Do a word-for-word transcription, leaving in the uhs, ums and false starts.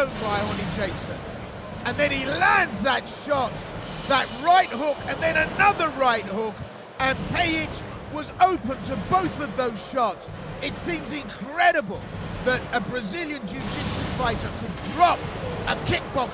thrown by Rony Jason. And then he lands that shot, that right hook, and then another right hook, and Pejić was open to both of those shots. It seems incredible that a Brazilian jiu-jitsu fighter could drop a kickboxer